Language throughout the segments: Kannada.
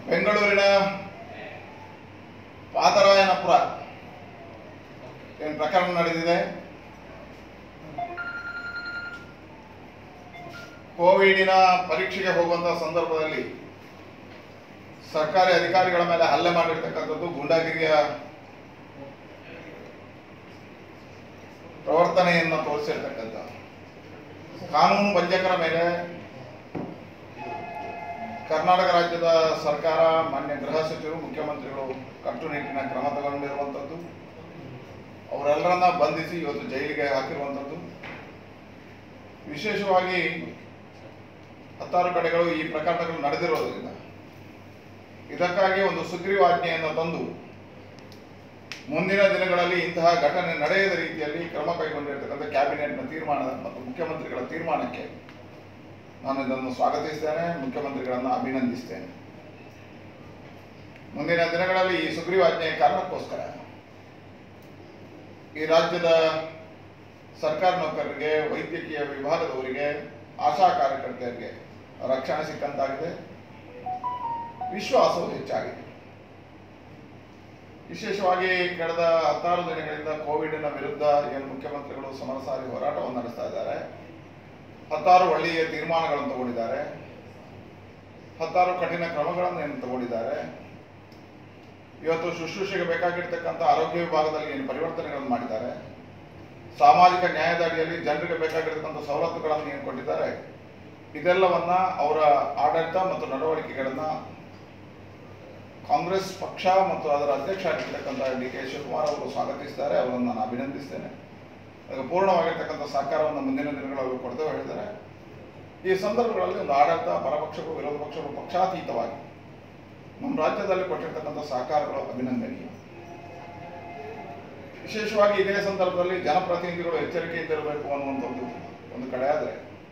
ಬೆಂಗಳೂರಿನ ಪಾದರಾಯನಪುರ ಏನು ಪ್ರಕರಣ ನಡೆದಿದೆ. ಕೋವಿಡಿನ ಪರೀಕ್ಷೆಗೆ ಹೋಗುವಂತಹ ಸಂದರ್ಭದಲ್ಲಿ ಸರ್ಕಾರಿ ಅಧಿಕಾರಿಗಳ ಮೇಲೆ ಹಲ್ಲೆ ಮಾಡಿರ್ತಕ್ಕಂಥದ್ದು ಗೂಂಡಾಗಿರಿಯ ಪ್ರವರ್ತನೆಯನ್ನು ತೋರಿಸಿರ್ತಕ್ಕಂಥ ಕಾನೂನು ಬಂಜಕರ ಮೇಲೆ ಕರ್ನಾಟಕ ರಾಜ್ಯದ ಸರ್ಕಾರ, ಮಾನ್ಯ ಗೃಹ ಸಚಿವರು, ಮುಖ್ಯಮಂತ್ರಿಗಳು ಕಟ್ಟುನಿಟ್ಟಿನ ಕ್ರಮ ತಗೊಂಡಿರುವಂಥದ್ದು, ಅವರೆಲ್ಲರನ್ನ ಬಂಧಿಸಿ ಇವತ್ತು ಜೈಲಿಗೆ ಹಾಕಿರುವಂಥದ್ದು. ವಿಶೇಷವಾಗಿ 16 ಕಡೆಗಳು ಈ ಪ್ರಕರಣಗಳು ನಡೆದಿರೋದ್ರಿಂದ ಇದಕ್ಕಾಗಿ ಒಂದು ಸುಗ್ರೀವಾಜ್ಞೆಯನ್ನು ತಂದು ಮುಂದಿನ ದಿನಗಳಲ್ಲಿ ಇಂತಹ ಘಟನೆ ನಡೆಯದ ರೀತಿಯಲ್ಲಿ ಕ್ರಮ ಕೈಗೊಂಡಿರ್ತಕ್ಕಂಥ ಕ್ಯಾಬಿನೆಟ್ನ ತೀರ್ಮಾನ ಮತ್ತು ಮುಖ್ಯಮಂತ್ರಿಗಳ ತೀರ್ಮಾನಕ್ಕೆ ನಾನು ಇದನ್ನು ಸ್ವಾಗತಿಸ್ತೇನೆ, ಮುಖ್ಯಮಂತ್ರಿಗಳನ್ನು ಅಭಿನಂದಿಸ್ತೇನೆ. ಮುಂದಿನ ದಿನಗಳಲ್ಲಿ ಈ ಸುಗ್ರೀವಾಜ್ಞೆಯ ಕಾರಣಕ್ಕೋಸ್ಕರ ಈ ರಾಜ್ಯದ ಸರ್ಕಾರ ನೌಕರರಿಗೆ, ವೈದ್ಯಕೀಯ ವಿಭಾಗದವರಿಗೆ, ಆಶಾ ಕಾರ್ಯಕರ್ತೆಯರಿಗೆ ರಕ್ಷಣೆ ಸಿಕ್ಕಂತಾಗಿದೆ, ವಿಶ್ವಾಸವು ಹೆಚ್ಚಾಗಿದೆ. ವಿಶೇಷವಾಗಿ ಕಳೆದ 16 ದಿನಗಳಿಂದ ಕೋವಿಡ್ನ ವಿರುದ್ಧ ಏನು ಮುಖ್ಯಮಂತ್ರಿಗಳು ಸಮರಸಾರಿ ಹೋರಾಟವನ್ನು ನಡೆಸ್ತಾ ಇದ್ದಾರೆ, 16 ಒಳ್ಳೆಯ ತೀರ್ಮಾನಗಳನ್ನು ತಗೊಂಡಿದ್ದಾರೆ, 16 ಕಠಿಣ ಕ್ರಮಗಳನ್ನು ಏನು ತಗೊಂಡಿದ್ದಾರೆ. ಇವತ್ತು ಶುಶ್ರೂಷೆಗೆ ಬೇಕಾಗಿರ್ತಕ್ಕಂಥ ಆರೋಗ್ಯ ವಿಭಾಗದಲ್ಲಿ ಏನು ಪರಿವರ್ತನೆಗಳನ್ನು ಮಾಡಿದ್ದಾರೆ, ಸಾಮಾಜಿಕ ನ್ಯಾಯದ ಅಡಿಯಲ್ಲಿ ಜನರಿಗೆ ಬೇಕಾಗಿರ್ತಕ್ಕಂಥ ಸವಲತ್ತುಗಳನ್ನು ಏನು ಕೊಟ್ಟಿದ್ದಾರೆ, ಇದೆಲ್ಲವನ್ನ ಅವರ ಆಡಳಿತ ಮತ್ತು ನಡವಳಿಕೆಗಳನ್ನು ಕಾಂಗ್ರೆಸ್ ಪಕ್ಷ ಮತ್ತು ಅದರ ಅಧ್ಯಕ್ಷ ಆಗಿರ್ತಕ್ಕಂಥ ಡಿ ಕೆ ಶಿವಕುಮಾರ್ ಅವರು ಸ್ವಾಗತಿಸಿದ್ದಾರೆ. ಅವರನ್ನು ನಾನು ಅಭಿನಂದಿಸ್ತೇನೆ. ಅದಕ್ಕೆ ಪೂರ್ಣವಾಗಿರ್ತಕ್ಕಂಥ ಸಹಕಾರವನ್ನು ಮುಂದಿನ ದಿನಗಳಲ್ಲಿ ಕೊಡ್ತೇವೆ ಹೇಳಿದ್ದಾರೆ. ಈ ಸಂದರ್ಭಗಳಲ್ಲಿ ಒಂದು ಆಡಳಿತ, ಪರಪಕ್ಷಗಳು, ವಿರೋಧ ಪಕ್ಷಗಳು ಪಕ್ಷಾತೀತವಾಗಿ ನಮ್ಮ ರಾಜ್ಯದಲ್ಲಿ ಕೊಟ್ಟಿರ್ತಕ್ಕಂಥ ಸಹಕಾರಗಳು ಅಭಿನಂದನೀಯ. ವಿಶೇಷವಾಗಿ ಇದೇ ಸಂದರ್ಭದಲ್ಲಿ ಜನಪ್ರತಿನಿಧಿಗಳು ಎಚ್ಚರಿಕೆಯಿಂದಿರಬೇಕು ಅನ್ನುವಂಥದ್ದು ಒಂದು ಕಡೆ. ಆದರೆ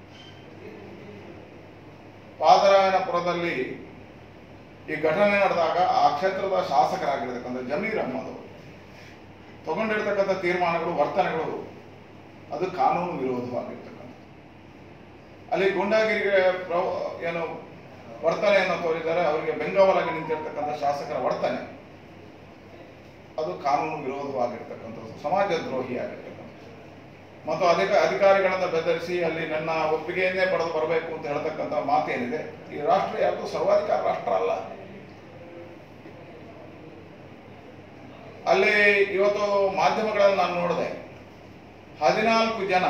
ಪಾದರಾಯನಪುರದಲ್ಲಿ ಈ ಘಟನೆ ನಡೆದಾಗ ಆ ಕ್ಷೇತ್ರದ ಶಾಸಕರಾಗಿರ್ತಕ್ಕಂಥ ಜಮೀರ್ ಅಹ್ಮದ್ ಅವರು ತಗೊಂಡಿರ್ತಕ್ಕಂಥ ತೀರ್ಮಾನಗಳು, ವರ್ತನೆಗಳು ಅದು ಕಾನೂನು ವಿರೋಧವಾಗಿರ್ತಕ್ಕಂಥ, ಅಲ್ಲಿ ಗೂಂಡಾಗಿರಿಗೆ ಏನು ವರ್ತನೆಯನ್ನು ತೋರಿದ್ದಾರೆ, ಅವರಿಗೆ ಬೆಂಗಾವಲಾಗಿ ನಿಂತಿರ್ತಕ್ಕಂಥ ಶಾಸಕರ ವರ್ತನೆ ಅದು ಕಾನೂನು ವಿರೋಧವಾಗಿರ್ತಕ್ಕಂಥದ್ದು, ಸಮಾಜ ದ್ರೋಹಿಯಾಗಿರ್ತಕ್ಕಂಥ ಮತ್ತು ಅಧಿಕಾರಿಗಳನ್ನು ಬೆದರಿಸಿ ಅಲ್ಲಿ ನನ್ನ ಒಪ್ಪಿಗೆಯನ್ನೇ ಪಡೆದು ಬರಬೇಕು ಅಂತ ಹೇಳ್ತಕ್ಕಂಥ ಮಾತೇನಿದೆ. ಈ ರಾಷ್ಟ್ರ ಯಾವುದು ಸರ್ವಾಧಿಕಾರ ರಾಷ್ಟ್ರ ಅಲ್ಲ. ಅಲ್ಲಿ ಇವತ್ತು ಮಾಧ್ಯಮಗಳಲ್ಲಿ ನಾನು ನೋಡಿದೆ, 14 ಜನ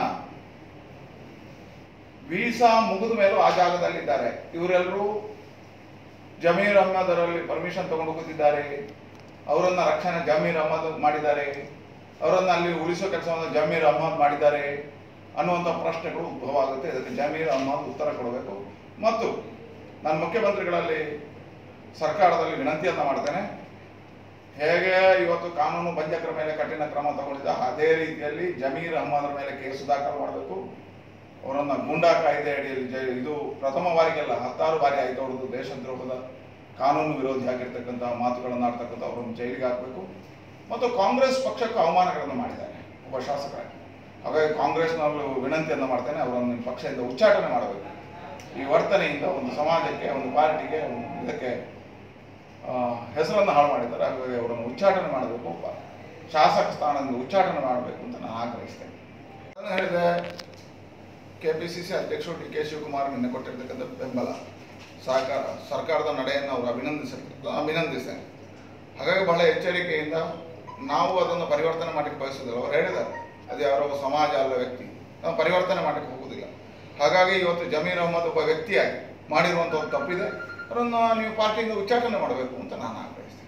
ವೀಸಾ ಮುಗಿದ ಮೇಲೂ ಆ ಜಾಗದಲ್ಲಿದ್ದಾರೆ. ಇವರೆಲ್ಲರೂ ಜಮೀರ್ ಅಹ್ಮದ್ ಅವರಲ್ಲಿ ಪರ್ಮಿಷನ್ ತಗೊಂಡು ಕೂತಿದ್ದಾರೆ, ಅವರನ್ನ ರಕ್ಷಣೆ ಜಮೀರ್ ಅಹ್ಮದ್ ಮಾಡಿದ್ದಾರೆ, ಅವರನ್ನು ಅಲ್ಲಿ ಉಳಿಸೋ ಕೆಲಸವನ್ನು ಜಮೀರ್ ಅಹ್ಮದ್ ಮಾಡಿದ್ದಾರೆ ಅನ್ನುವಂಥ ಪ್ರಶ್ನೆಗಳು ಉದ್ಭವ ಆಗುತ್ತೆ. ಇದಕ್ಕೆ ಜಮೀರ್ ಅಹ್ಮದ್ ಉತ್ತರ ಕೊಡಬೇಕು. ಮತ್ತು ನಾನು ಮುಖ್ಯಮಂತ್ರಿಗಳಲ್ಲಿ ಸರ್ಕಾರದಲ್ಲಿ ವಿನಂತಿಯನ್ನು ಮಾಡ್ತೇನೆ, ಹೇಗೆ ಇವತ್ತು ಕಾನೂನು ಬಂಜಕರ ಮೇಲೆ ಕಠಿಣ ಕ್ರಮ ತಗೊಂಡಿದ್ದ ಅದೇ ರೀತಿಯಲ್ಲಿ ಜಮೀರ್ ಅಹ್ಮದ್ರ ಮೇಲೆ ಕೇಸು ದಾಖಲು ಮಾಡಬೇಕು. ಅವರನ್ನು ಗೂಂಡಾ ಕಾಯ್ದೆ ಅಡಿಯಲ್ಲಿ ಇದು ಪ್ರಥಮ ಬಾರಿಗೆಲ್ಲ 16 ಬಾರಿ ಆಯಿತು ಅವ್ರದ್ದು ದೇಶದ್ರೋಹದ ಕಾನೂನು ವಿರೋಧಿ ಆಗಿರ್ತಕ್ಕಂಥ ಮಾತುಗಳನ್ನು ಆಡ್ತಕ್ಕಂಥ ಅವರನ್ನು ಜೈಲಿಗೆ ಹಾಕಬೇಕು. ಮತ್ತು ಕಾಂಗ್ರೆಸ್ ಪಕ್ಷಕ್ಕೂ ಅವಮಾನಗಳನ್ನು ಮಾಡಿದ್ದಾರೆ ಒಬ್ಬ ಶಾಸಕರಾಗಿ. ಹಾಗಾಗಿ ಕಾಂಗ್ರೆಸ್ನವರು ವಿನಂತಿಯನ್ನು ಮಾಡ್ತೇನೆ, ಅವರನ್ನು ಪಕ್ಷದಿಂದ ಉಚ್ಚಾಟನೆ ಮಾಡಬೇಕು. ಈ ವರ್ತನೆಯಿಂದ ಒಂದು ಸಮಾಜಕ್ಕೆ, ಒಂದು ಪಾರ್ಟಿಗೆ, ಇದಕ್ಕೆ ಹೆಸರನ್ನು ಹಾಳು ಮಾಡಿದ್ದಾರೆ. ಹಾಗಾಗಿ ಅವರನ್ನು ಉಚ್ಚಾಟನೆ ಮಾಡಬೇಕು, ಶಾಸಕ ಸ್ಥಾನದಿಂದ ಉಚ್ಚಾಟನೆ ಮಾಡಬೇಕು ಅಂತ ನಾನು ಆಗ್ರಹಿಸ್ತೇನೆ. ಅದನ್ನು ಹೇಳಿದೆ, KPCC ಅಧ್ಯಕ್ಷರು ಡಿ ಕೆ ಶಿವಕುಮಾರ್ ನಿನ್ನೆ ಕೊಟ್ಟಿರ್ತಕ್ಕಂಥ ಬೆಂಬಲ, ಸಹಕಾರ, ಸರ್ಕಾರದ ನಡೆಯನ್ನು ಅವರು ಅಭಿನಂದಿಸ್ತೇನೆ. ಹಾಗಾಗಿ ಬಹಳ ಎಚ್ಚರಿಕೆಯಿಂದ ನಾವು ಅದನ್ನು ಪರಿವರ್ತನೆ ಮಾಡಲಿಕ್ಕೆ ಬಯಸೋದಿಲ್ಲ. ಅವರು ಹೇಳಿದ್ದಾರೆ, ಅದು ಯಾರೋ ಸಮಾಜ ಅಲ್ಲ, ವ್ಯಕ್ತಿ, ನಾವು ಪರಿವರ್ತನೆ ಮಾಡಲಿಕ್ಕೆ ಹೋಗುವುದಿಲ್ಲ. ಹಾಗಾಗಿ ಇವತ್ತು ಜಮೀರ್ ಅಹ್ಮದ್ ಒಬ್ಬ ವ್ಯಕ್ತಿಯಾಗಿ ಮಾಡಿರುವಂಥ ಒಂದು ತಪ್ಪಿದೆ, ಅವರನ್ನು ನೀವು ಪಾರ್ಟಿಯಿಂದ ಉಚ್ಚಾಟನೆ ಮಾಡಬೇಕು ಅಂತ ನಾನು ಆಗ್ರಹಿಸ್ತೇನೆ.